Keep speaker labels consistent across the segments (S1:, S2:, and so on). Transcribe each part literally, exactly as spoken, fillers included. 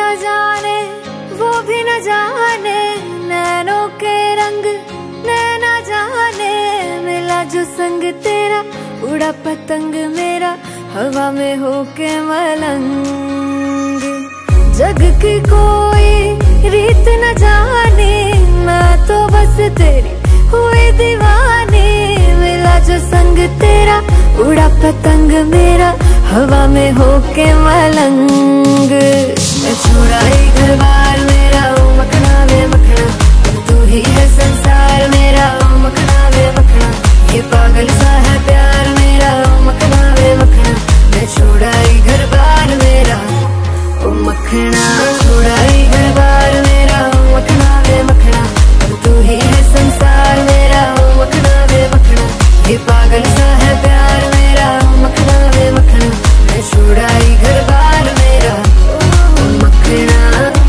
S1: क्या जाने वो भी न जाने, नैनों के रंग नैना जाने। मिला जो संग तेरा उड़ा पतंग मेरा, हवा में होके मलंग। जग की कोई रीत न जाने, मैं तो बस तेरी हुई दीवानी। मिला जो संग तेरा उड़ा पतंग मेरा, हवा में होके मलंग। मैं छोड़ा ही घर बार मेरा, ओ मखना वे मखना, तू ही है संसार मेरा, ओ मखना वे मखना। ये पागल सा है प्यार मेरा, ओ मखना वे मखना। मैं छोड़ा ही घर बार मेरा, ओ मखना। छोड़ा ही घर बार मेरा, ओ मखना वे मखना, तू ही है संसार मेरा, ओ मखना वे मखना। ये पागल सा है प्यार मेरा, ओ मखना वे मखना। मैं छोड़ा ही घर बार मेरा, ओ मखना।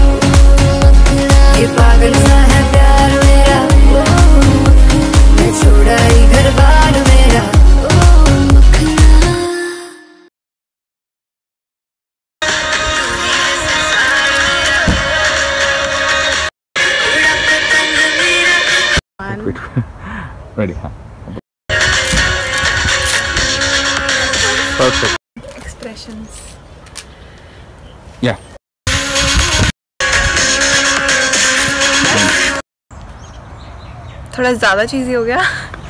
S1: ये पागल सा है प्यार मेरा, मैं छोड़ा ही घर बार मेरा, ओ मखना।
S2: Ready, huh? Perfect.
S3: Expressions.
S2: Yeah.
S3: थोड़ा ज़्यादा चीज़ी हो गया।